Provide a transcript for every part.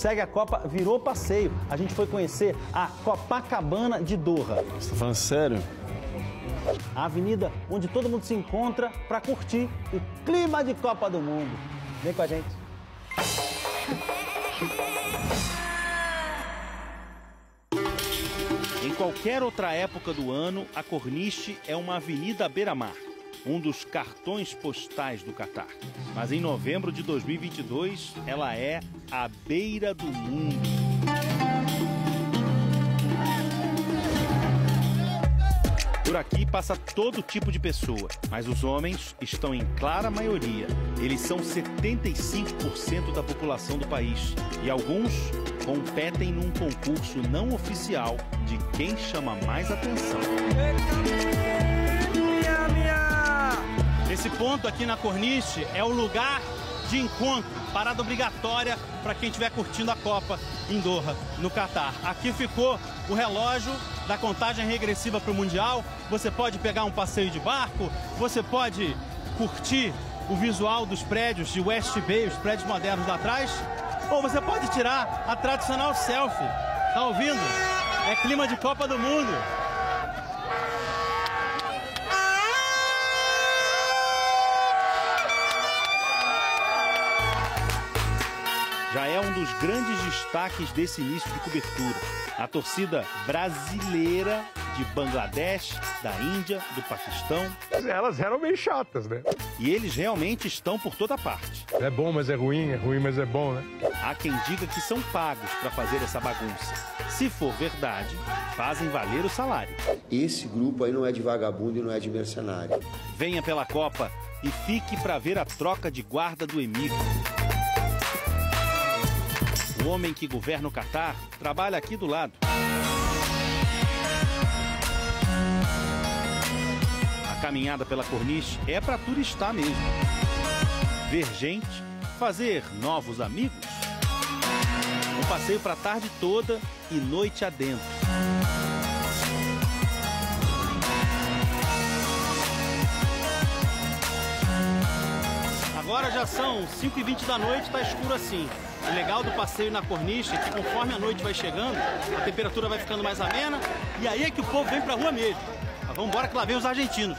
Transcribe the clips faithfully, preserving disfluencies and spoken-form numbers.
Segue a Copa virou passeio. A gente foi conhecer a Copacabana de Doha. Você tá falando sério? A avenida onde todo mundo se encontra para curtir o clima de Copa do Mundo. Vem com a gente. Em qualquer outra época do ano, a Corniche é uma avenida à beira-mar, um dos cartões postais do Catar. Mas em novembro de dois mil e vinte e dois, ela é a beira do mundo. Por aqui passa todo tipo de pessoa, mas os homens estão em clara maioria. Eles são setenta e cinco por cento da população do país e alguns competem num concurso não oficial de quem chama mais atenção. Esse ponto aqui na Corniche é o lugar de encontro, parada obrigatória para quem estiver curtindo a Copa em Doha, no Catar. Aqui ficou o relógio da contagem regressiva para o Mundial. Você pode pegar um passeio de barco, você pode curtir o visual dos prédios de West Bay, os prédios modernos lá atrás, ou você pode tirar a tradicional selfie. Tá ouvindo? É clima de Copa do Mundo. Já é um dos grandes destaques desse início de cobertura. A torcida brasileira de Bangladesh, da Índia, do Paquistão. Elas eram meio chatas, né? E eles realmente estão por toda parte. É bom, mas é ruim, é ruim, mas é bom, né? Há quem diga que são pagos para fazer essa bagunça. Se for verdade, fazem valer o salário. Esse grupo aí não é de vagabundo e não é de mercenário. Venha pela Copa e fique para ver a troca de guarda do Emir. O homem que governa o Catar trabalha aqui do lado. A caminhada pela Corniche é para turistar mesmo. Ver gente, fazer novos amigos. Um passeio para a tarde toda e noite adentro. Agora já são cinco e vinte da noite, tá escuro assim. O legal do passeio na Corniche é que conforme a noite vai chegando, a temperatura vai ficando mais amena e aí é que o povo vem pra rua mesmo. Mas vamos embora que lá vem os argentinos.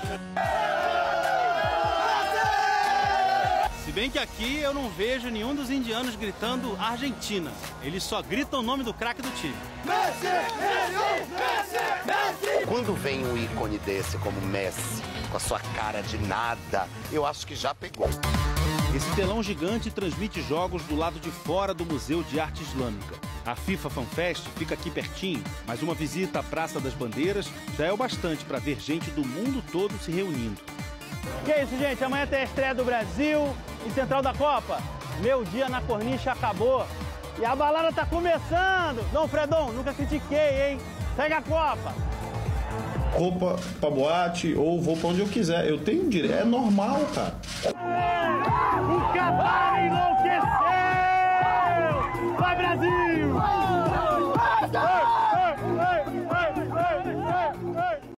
Se bem que aqui eu não vejo nenhum dos indianos gritando Argentina. Eles só gritam o nome do craque do time. Messi! Messi! Messi! Quando vem um ícone desse como Messi, com a sua cara de nada, eu acho que já pegou. Esse telão gigante transmite jogos do lado de fora do Museu de Arte Islâmica. A FIFA Fan Fest fica aqui pertinho, mas uma visita à Praça das Bandeiras já é o bastante para ver gente do mundo todo se reunindo. Que é isso, gente? Amanhã tem a estreia do Brasil e Central da Copa. Meu dia na Corniche acabou e a balada tá começando. Dom Fredon, nunca critiquei, hein? Segue a Copa. Roupa pra boate ou vou pra onde eu quiser. Eu tenho direito. É normal, cara.